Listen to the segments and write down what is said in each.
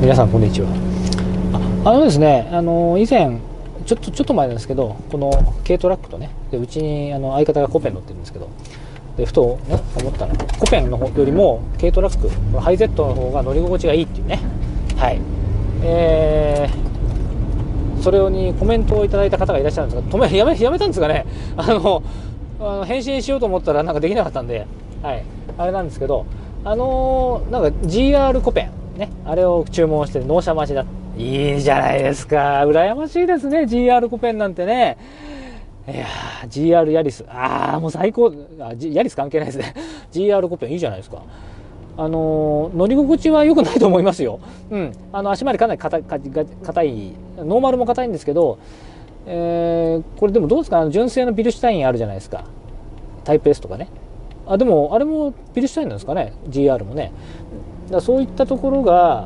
皆さんこんにちは。ですね、以前ちょっと前なんですけど、この軽トラックとね、でうちに相方がコペン乗ってるんですけど、でふとね思ったら、コペンの方よりも軽トラックハイゼットの方が乗り心地がいいっていうね。はい。それにコメントをいただいた方がいらっしゃるんですが、やめたんですかね。返信しようと思ったらなんかできなかったんで、はい、あれなんですけど、なんか GR コペンね、あれを注文して納車待ちだ。いいじゃないですか。羨ましいですね。GR コペンなんてね。いやー、GR ヤリス。もう最高。ヤリス関係ないですね。GR コペンいいじゃないですか。乗り心地は良くないと思いますよ。うん。足回りかなり硬い。ノーマルも硬いんですけど、これでもどうですか、純正のビルシュタインあるじゃないですか。タイプ S とかね。でも、あれもビルシュタインなんですかね。GR もね。だからそういったところが、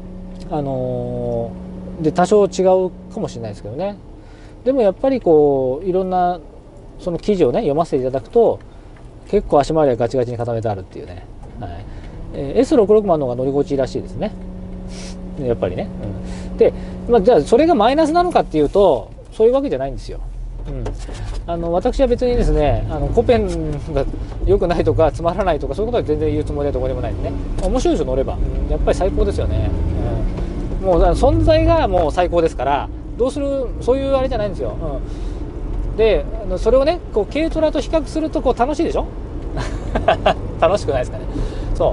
で多少違うかもしれないですけどね。でもやっぱりこういろんなその記事をね読ませていただくと、結構足回りがガチガチに固めてあるっていうね、はい。S660 の方が乗り心地いいらしいですね、やっぱりね。で、じゃあそれがマイナスなのかっていうと、そういうわけじゃないんですよ。私は別にですね、コペンが良くないとかつまらないとかそういうことは全然言うつもりはどこでもないんでね。面白いですよ、乗れば。やっぱり最高ですよね。もう存在がもう最高ですから、どうする、そういうあれじゃないんですよ。で、それをねこう軽トラと比較するとこう楽しいでしょ。楽しくないですかね。そう、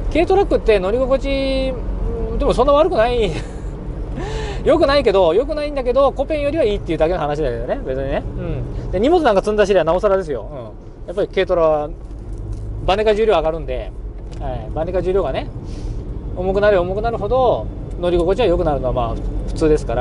軽トラックって乗り心地でもそんな悪くない良くないけど、良くないんだけど、コペンよりはいいっていうだけの話だよね、別にね。で、荷物なんか積んだしりゃなおさらですよ。やっぱり軽トラはバネか重量上がるんで、バネか重量がね、重くなるほど乗り心地は良くなるのはまあ普通ですから、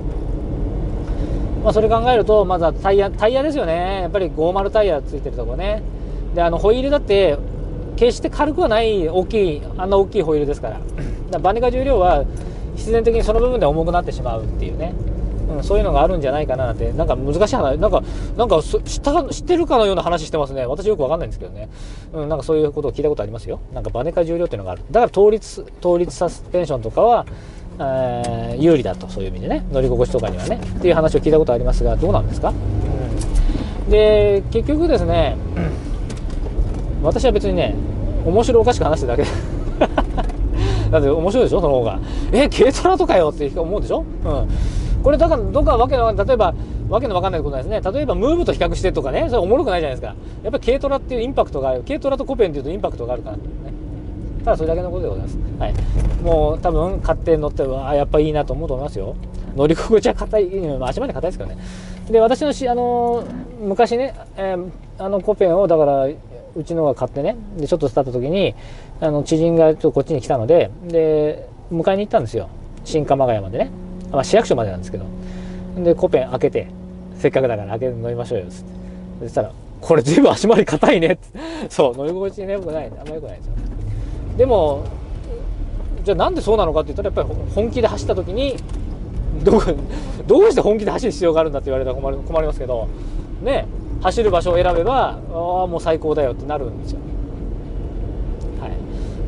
それ考えると、まずはタイヤですよね。やっぱり50タイヤついてるとこね。で、ホイールだって決して軽くはない、大きいホイールですから。バネか重量は必然的にその部分で重くなってしまうっていうね、そういうのがあるんじゃないかなって。なんか難しい話、なんか知ってるかのような話してますね。私よくわかんないんですけどね。なんかそういうことを聞いたことありますよ。なんかバネか重量っていうのがある。だから倒立サスペンションとかは有利だと、そういう意味でね、乗り心地とかにはねっていう話を聞いたことありますが、どうなんですか。で、結局ですね、私は別にね、面白おかしく話してるだけだって面白いでしょ、その方が。軽トラとかよって思うでしょ。これだからどっか例えばわけのわかんないことないですね。例えばムーブと比較してとかね、それおもろくないじゃないですか。やっぱり軽トラっていうインパクトがある。軽トラとコペンっていうとインパクトがあるからね。ただそれだけのことでございます。はい。もう多分買って乗ってやっぱいいなと思うと思いますよ。乗り心地は硬い、足まで硬いですからね。で、私の昔ね、コペンをだからうちのが買ってね、でちょっと経った時に知人がちょっとこっちに来たので、迎えに行ったんですよ、新鎌ヶ谷までね。市役所までなんですけど。でコペン開けて、せっかくだから開けて乗りましょうよっつって。そしたら、これ随分足回り硬いねって。そう乗り心地ね、良くない、あんま良くないですよ。でもじゃあなんでそうなのかって言ったら、やっぱり本気で走った時にどうして本気で走る必要があるんだって言われたら困りますけどね。走る場所を選べばもう最高だよってなるんですよ。はい。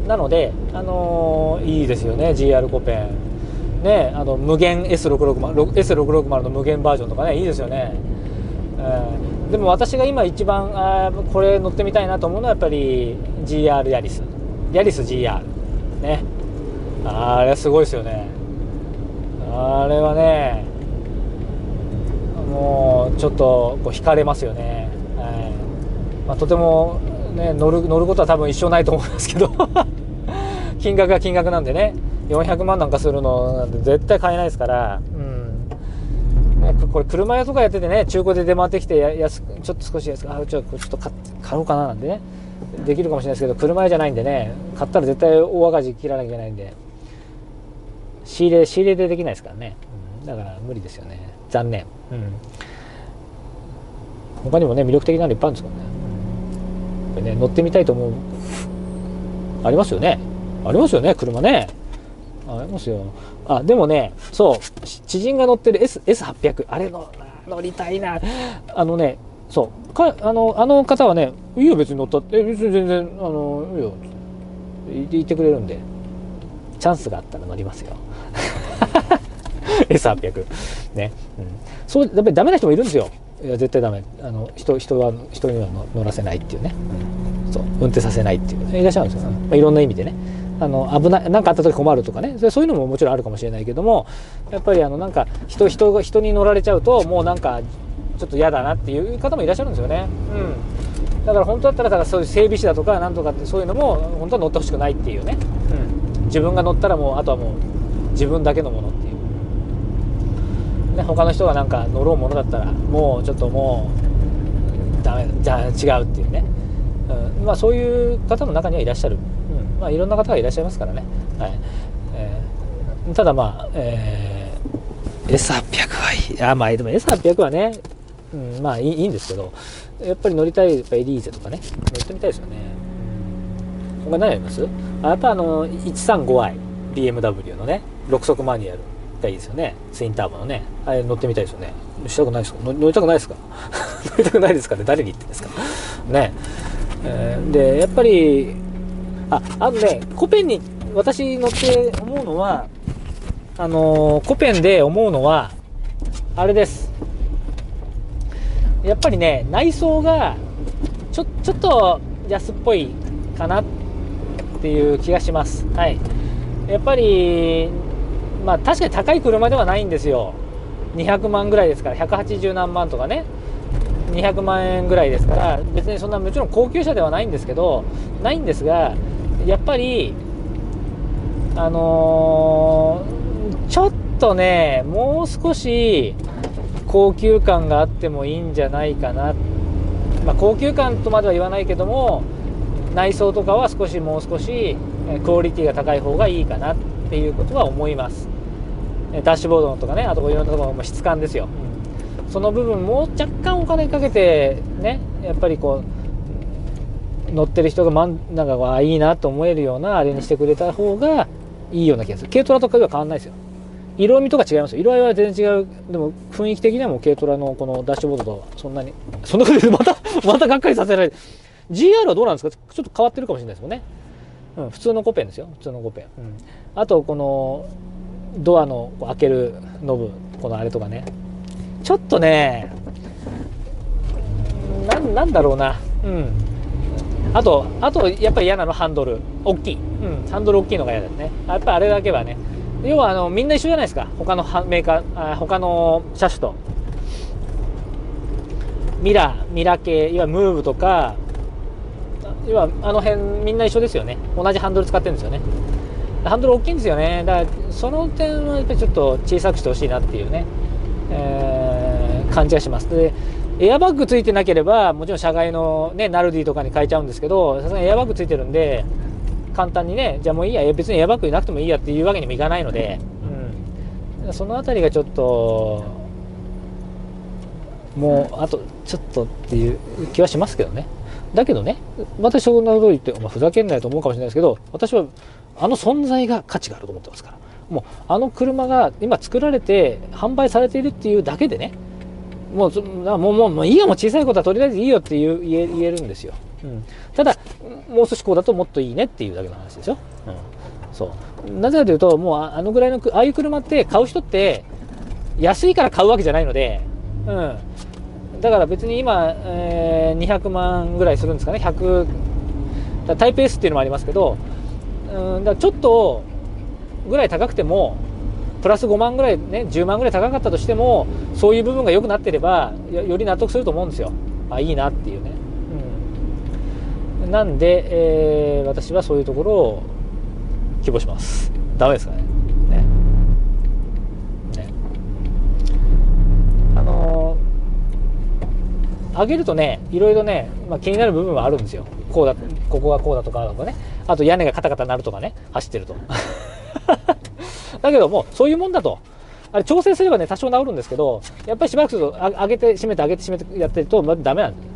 なのでいいですよね、 GR コペンね。無限 S660 の無限バージョンとかね、いいですよね。でも私が今一番これ乗ってみたいなと思うのはやっぱり GR ヤリス GR ね。あれすごいですよね。あれはね、もうちょっとこう惹かれますよね。とてもね、乗ることは多分一生ないと思いますけど金額が金額なんでね、400万なんかするのなんて絶対買えないですから。これ車屋とかやっててね、中古で出回ってきてちょっと少し安くちょっと買おうかななんてね、できるかもしれないですけど、車屋じゃないんでね、買ったら絶対大赤字切らなきゃいけないんで、仕入れでできないですからね。だから無理ですよね、残念。他にもね魅力的なのいっぱいあるんですけどね。乗ってみたいと思うありますよね。車ね、ありますよ。でもね、そう知人が乗ってる S800、 あれ乗りたいな。そうあの方はね、いいよ別に乗ったって、別に全然いいよって言ってくれるんで、 チャンスがあったら乗りますよS800 ね、そうやっぱりダメな人もいるんですよ。いや絶対ダメ、人には乗らせないっていうね、そう運転させないっていういらっしゃるんですよ、いろんな意味でね。危ない、何かあった時困るとかね、そういうのももちろんあるかもしれないけども、やっぱりなんか人に乗られちゃうともうなんかちょっと嫌だなっていう方もいらっしゃるんですよね。だから本当だったらそういう整備士だとかなんとかってそういうのも本当は乗ってほしくないっていうね、自分が乗ったらもうあとはもう自分だけのものっていう、ね、他の人がなんか乗ろうものだったらもうちょっともうダメじゃあ違うっていうね、そういう方も中にはいらっしゃる、いろんな方がいらっしゃいますからね、ただS800 はいい、でも S800 はね、いいんですけど、やっぱり乗りたいエリーゼとかね乗ってみたいですよね。他何あります？やっぱ135i BMW のね6速マニュアルがいいですよね。ツインターボのね、あれ乗ってみたいですよね。したくないですか？乗りたくないですか？乗りたくないですかね。誰に言ってんですかね。でやっぱりコペンに私乗って思うのはコペンで思うのはあれです。やっぱりね内装がちょっと安っぽいかなっていう気がします。やっぱり確かに高い車ではないんですよ。200万ぐらいですから、180何万とかね200万円ぐらいですから、別にそんなもちろん高級車ではないんですけど、ないんですが、やっぱりちょっとねもう少し高級感があってもいいんじゃないかな、高級感とまでは言わないけども、内装とかはもう少しクオリティが高い方がいいかなっていうことは思います。ダッシュボードとかね、あといろんなところ、質感ですよ、その部分もう若干お金かけてね、やっぱりこう乗ってる人がなんかいいなと思えるようなあれにしてくれた方がいいような気がする。軽トラとかでは変わんないですよ。色味とか違いますよ。色合いは全然違う。でも雰囲気的にはもう軽トラのこのダッシュボードとはそんなことでまたがっかりさせられる。 GR はどうなんですか？ちょっと変わってるかもしれないですもんね。普通のコペンですよ。普通のコペン、あとこのドアの開けるノブ、このあれとかね、ちょっとねなんだろうな、あとやっぱり嫌なのハンドル大きい、ハンドル大きいのが嫌だね。やっぱりあれだけはね、要はみんな一緒じゃないですか、他のメーカー、他の車種と。ミラ系、いわゆるムーブとか、要は辺みんな一緒ですよね。同じハンドル使ってるんですよね。ハンドル大きいんですよね。だからその点はやっぱりちょっと小さくしてほしいなっていうね、感じがします。でエアバッグついてなければもちろん車外のねナルディとかに変えちゃうんですけど、さすがにエアバッグついてるんで簡単にね、じゃあもういいや、別にエアバッグなくてもいいやっていうわけにもいかないので、そのあたりがちょっともうあとちょっとっていう気はしますけどね。だけどね、私そんなこと言ってふざけんないと思うかもしれないですけど、私は存在が価値があると思ってますから。もう車が今作られて販売されているっていうだけでね、もういいよ、もう小さいことはとりあえずいいよって言えるんですよ、ただもう少しこうだともっといいねっていうだけの話ですよ、そうなぜかというと、もうぐらいのああいう車って買う人って安いから買うわけじゃないので、だから別に今、200万ぐらいするんですかね、タイプ S っていうのもありますけど、だからちょっとぐらい高くてもプラス5万ぐらいね、10万ぐらい高かったとしても、そういう部分が良くなってればより納得すると思うんですよ。いいなっていうね、なんで、私はそういうところを希望します。ダメですかね。上げるとね、いろいろね、気になる部分はあるんですよ。ここがこうだとかね、あと屋根がカタカタ鳴るとかね、走ってるとだけどもうそういうもんだと、あれ調整すればね多少治るんですけど、やっぱりしばらくすると上げて閉めて上げて閉めてやってるとダメなんです。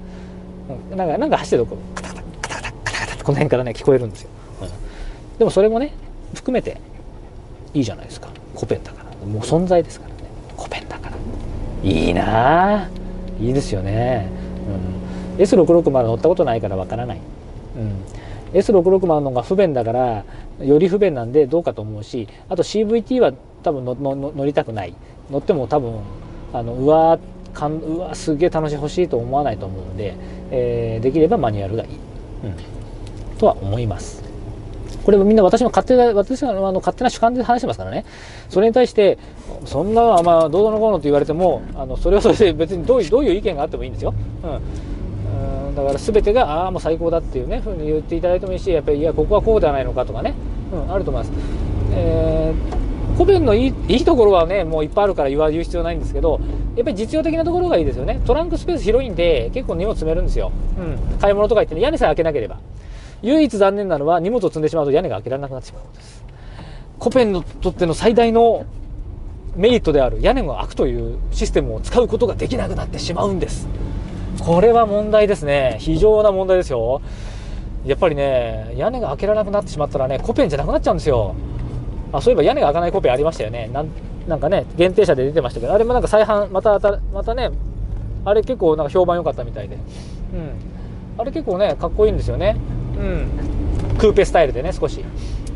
なんか走ってるとカタカタカタカタカタカタってこの辺からね聞こえるんですよ、でもそれもね含めていいじゃないですか。コペンだから、もう存在ですからね。コペンだからいいなあ、いいですよね、S660 乗ったことないからわからない、 S660 の方が不便だからより不便なんでどうかと思うし、あと CVT は多分乗りたくない、乗っても多分うわすげえ楽しい欲しいと思わないと思うので、できればマニュアルがいい、とは思います。これもみんな私の勝手な主観で話してますからね。それに対してそんなどうのこうのと言われてもそれはそれで別にどういう意見があってもいいんですよ。だから全てがもう最高だっていうねふうに言っていただいてもいいし、やっぱりここはこうではないのかとかね、あると思います。コペンのいいところはねもういっぱいあるから言う必要ないんですけど、やっぱり実用的なところがいいですよね。トランクスペース広いんで結構荷物詰めるんですよ。買い物とか行ってね、屋根さえ開けなければ。唯一残念なのは荷物を積んでしまうと屋根が開けられなくなってしまうことです。コペンにとっての最大のメリットである屋根が開くというシステムを使うことができなくなってしまうんです。これは問題ですね。非常な問題ですよ。やっぱりね屋根が開けられなくなってしまったらねコペンじゃなくなっちゃうんですよ。そういえば屋根が開かないコペンありましたよね。なんかね限定車で出てましたけど、あれもなんか再販またね、あれ結構なんか評判良かったみたいで、あれ結構ねかっこいいんですよね。クーペスタイルでね少し、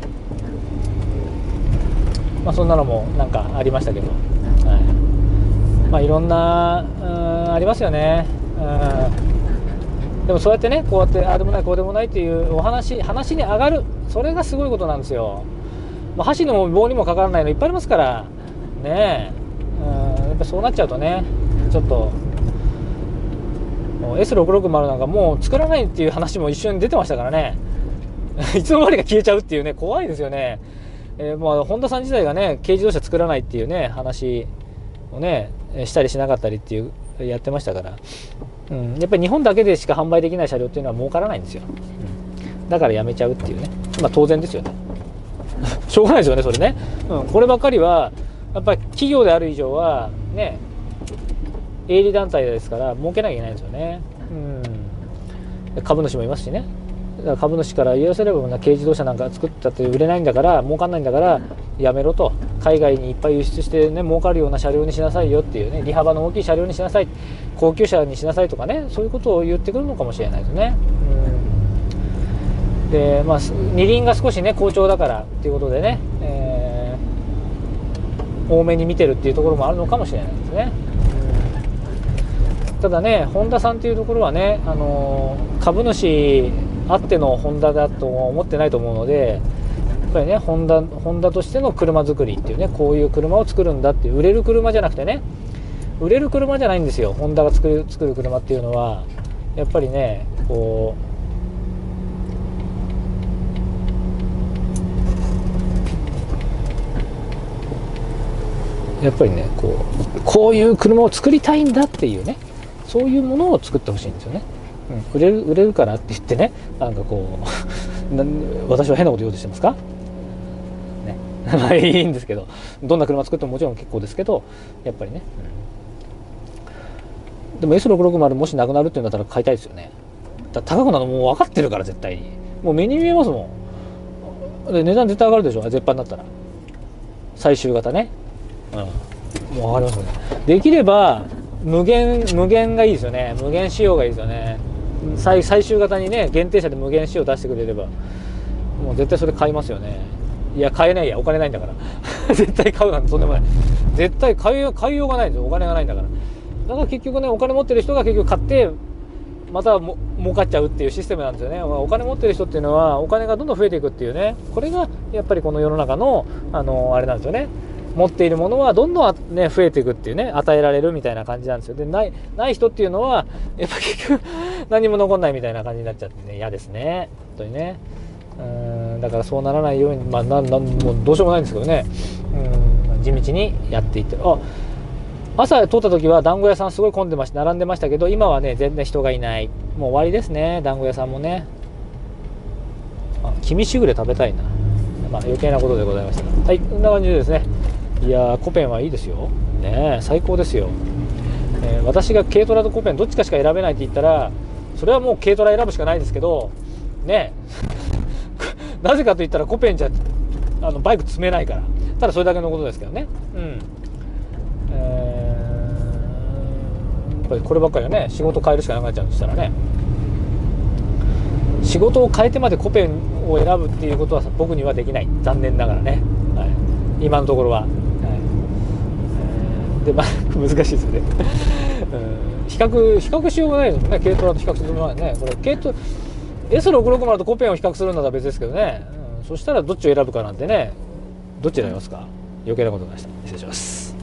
そんなのもなんかありましたけど、いろんなありますよね。でもそうやってねこうやってああでもないこうでもないっていう話に上がる、それがすごいことなんですよ。箸にも棒にもかからないのいっぱいありますからね。やっぱそうなっちゃうとねちょっとS660 なんかもう作らないっていう話も一瞬出てましたからねいつの間にか消えちゃうっていうね、怖いですよね。ホンダさん自体がね軽自動車作らないっていうね話をねしたりしなかったりっていうやってましたから、やっぱり日本だけでしか販売できない車両っていうのは儲からないんですよ。だからやめちゃうっていうね、当然ですよねしょうがないですよねそれね。こればっかりはやっぱり企業である以上はね営利団体ですから儲けなきゃいけないんですよね。株主もいますしね。だから株主から言わせれば軽自動車なんか作ったって売れないんだから儲かんないんだからやめろと、海外にいっぱい輸出してね儲かるような車両にしなさいよっていうね、利幅の大きい車両にしなさい、高級車にしなさいとかね、そういうことを言ってくるのかもしれないですね。で二輪が少しね好調だからっていうことでね、多めに見てるっていうところもあるのかもしれないですね。ただねホンダさんっていうところはね、株主あってのホンダだと思ってないと思うので、やっぱりねホンダとしての車作りっていうね、こういう車を作るんだっていう、売れる車じゃなくてね、売れる車じゃないんですよ。ホンダが作る車っていうのはやっぱりねやっぱりねこういう車を作りたいんだっていうね、そういうものを作ってほしいんですよね。売れるからって言ってね、なんか私は変なこと言おうとしてますかねいいんですけど、どんな車作ってももちろん結構ですけど、やっぱりね、でも S660 もしなくなるっていうんだったら買いたいですよね。高くなるのもう分かってるから、絶対にもう目に見えますもん。で値段絶対上がるでしょ、絶版だったら。最終型ね、もう上がりますよね。できれば無限がいいですよね。無限仕様がいいですよね。最終型にね限定車で無限仕様出してくれればもう絶対それ買いますよね。いや買えないや、お金ないんだから絶対買うなんてとんでもない。絶対買いようがないんですよ、お金がないんだから。だから結局ねお金持ってる人が結局買ってまた儲かっちゃうっていうシステムなんですよね。お金持ってる人っていうのはお金がどんどん増えていくっていうね、これがやっぱりこの世の中のあれなんですよね。持っているものはどんどんね増えていくっていうね、与えられるみたいな感じなんですよ。でない人っていうのはやっぱ結局何も残んないみたいな感じになっちゃってね、嫌ですね本当にね。だからそうならないようにもうどうしようもないんですけどね、地道にやっていってる。朝通った時は団子屋さんすごい混んでました、並んでましたけど、今はね全然人がいない。もう終わりですね、団子屋さんもね。黄身しぐれ食べたいな。余計なことでございました。はい、こんな感じでですね。いやコペンはいいですよね、最高ですよ。私が軽トラとコペンどっちかしか選べないって言ったらそれはもう軽トラ選ぶしかないですけどねなぜかと言ったらコペンじゃバイク積めないから、ただそれだけのことですけどね。やっぱりこればっかりはね仕事変えるしかなくなっちゃうんでしたらね、仕仕事を変えてまでコペンを選ぶっていうことは僕にはできない、残念ながらね、はい、今のところは、はい、でまあ難しいですよね比較しようがないですもんね、軽トラと比較する前にね。これS660 とコペンを比較するなら別ですけどね、そしたらどっちを選ぶかなんてね、どっち選びますか。余計なことになりました。失礼します。